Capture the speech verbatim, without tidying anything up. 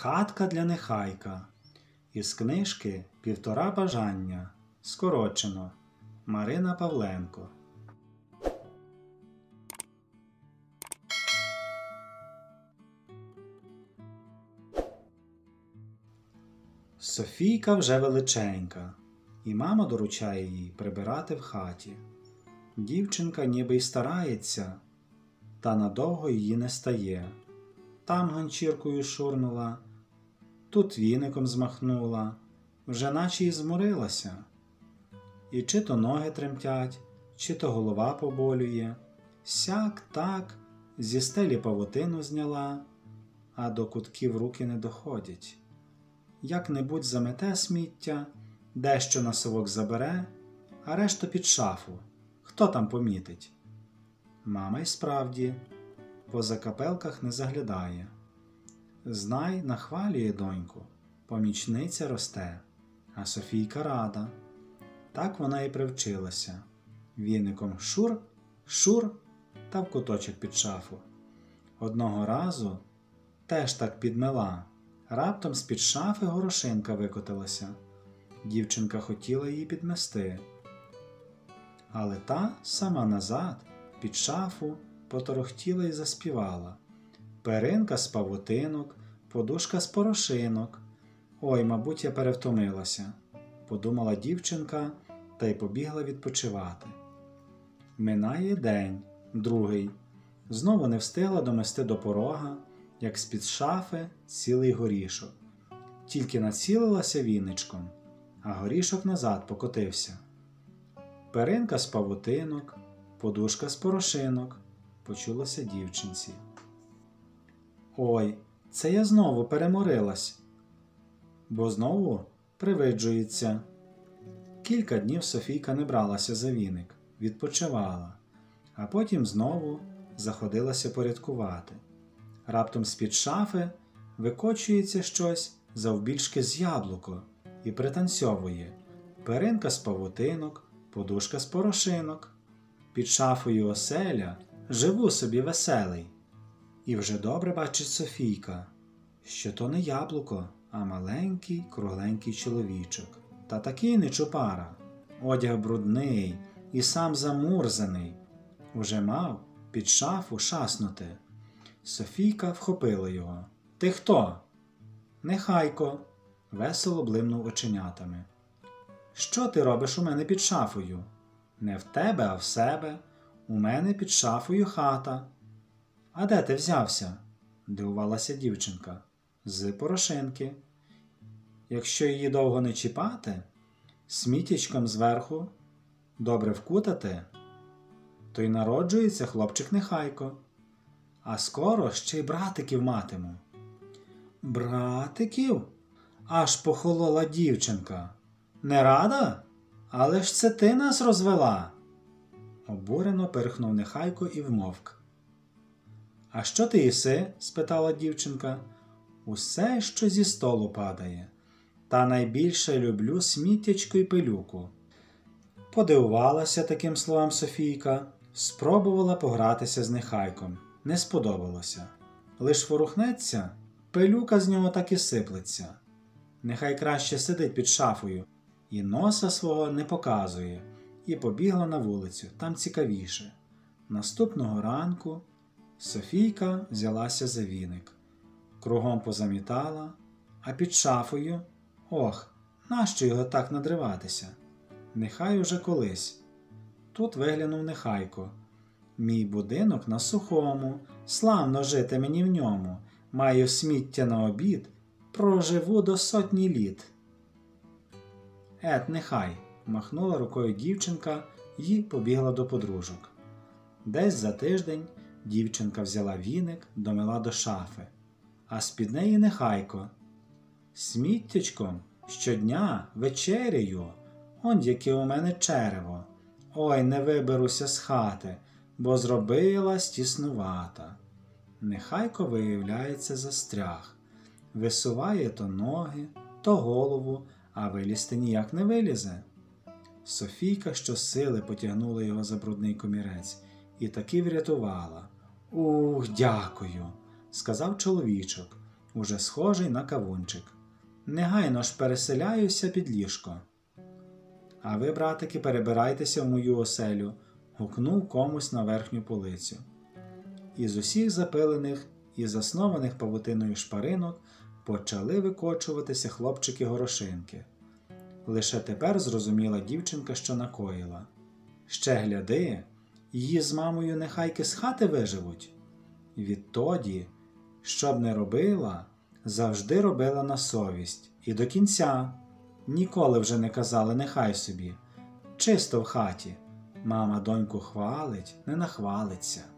Хатка для нехайка. Із книжки «Півтора бажання». Скорочено. Марина Павленко. Софійка вже величенька, і мама доручає їй прибирати в хаті. Дівчинка ніби й старається, та надовго її не стає. Там ганчіркою шурнула, тут віником змахнула, вже наче й зморилася. І чи то ноги тремтять, чи то голова поболює. Сяк так зі стелі павутину зняла, а до кутків руки не доходять. Як-небудь замете сміття, дещо на совок забере, а решту під шафу. Хто там помітить? Мама й справді по закапелках не заглядає. Знай, нахвалює доньку, помічниця росте, а Софійка рада. Так вона і привчилася. Віником шур, шур та в куточок під шафу. Одного разу теж так підмела. Раптом з-під шафи горошинка викотилася. Дівчинка хотіла її підмести. Але та сама назад, під шафу, поторохтіла і заспівала. Перинка з павутинок, подушка з порошинок. Ой, мабуть, я перевтомилася, подумала дівчинка та й побігла відпочивати. Минає день, другий. Знову не встигла домести до порога, як з-під шафи цілий горішок. Тільки націлилася віничком, а горішок назад покотився. Перинка з павутинок, подушка з порошинок, почулося дівчинці. Ой, це я знову переморилась, бо знову привиджується. Кілька днів Софійка не бралася за віник, відпочивала, а потім знову заходилася порядкувати. Раптом з-під шафи викочується щось завбільшки з яблуко і пританцьовує. Перинка з павутинок, подушка з порошинок. Під шафою оселя живу собі веселий. І вже добре бачить Софійка, що то не яблуко, а маленький кругленький чоловічок. Та такий нечупара, одяг брудний і сам замурзаний. Уже мав під шафу шаснути. Софійка вхопила його. «Ти хто?» «Нехайко», – весело блимнув оченятами. «Що ти робиш у мене під шафою?» «Не в тебе, а в себе. У мене під шафою хата». «А де ти взявся?» – дивувалася дівчинка. «З порошинки. Якщо її довго не чіпати, сміттячком зверху добре вкутати, то й народжується хлопчик Нехайко. А скоро ще й братиків матиму». «Братиків?» – аж похолола дівчинка. «Не рада? Але ж це ти нас розвела!» Обурено пирхнув Нехайко і вмовк. «А що ти їси?» – спитала дівчинка. «Усе, що зі столу падає. Та найбільше люблю сміттячко й пилюку». Подивувалася таким словам Софійка, спробувала погратися з Нехайком. Не сподобалося. Лиш ворухнеться, пилюка з нього так і сиплеться. Нехай краще сидить під шафою і носа свого не показує. І побігла на вулицю, там цікавіше. Наступного ранку Софійка взялася за віник. Кругом позамітала, а під шафою, ох, нащо його так надриватися? Нехай уже колись. Тут виглянув Нехайко. «Мій будинок на сухому, славно жити мені в ньому, маю сміття на обід, проживу до сотні літ». «Ет, нехай», – махнула рукою дівчинка і побігла до подружок. Десь за тиждень дівчинка взяла віник, домила до шафи, а з-під неї Нехайко. «Сміттячком щодня вечеряю, он яке у мене черево. Ой, не виберуся з хати, бо зробилась тіснувата». Нехайко, виявляється, застряг. Висуває то ноги, то голову, а вилізти ніяк не вилізе. Софійка щосили потягнула його за брудний комірець і таки врятувала. «Ух, дякую», – сказав чоловічок. уже схожий на кавунчик. Негайно ж переселяюся під ліжко. А ви, братики, перебирайтеся в мою оселю, гукнув комусь на верхню полицю. Із усіх запилених і заснованих павутиною шпаринок почали викочуватися хлопчики-горошинки. Лише тепер зрозуміла дівчинка, що накоїла. Ще гляди, її з мамою нехайки з хати виживуть. Відтоді, що б не робила, завжди робила на совість. І до кінця. Ніколи вже не казали нехай собі. Чисто в хаті. Мама доньку хвалить, не нахвалиться.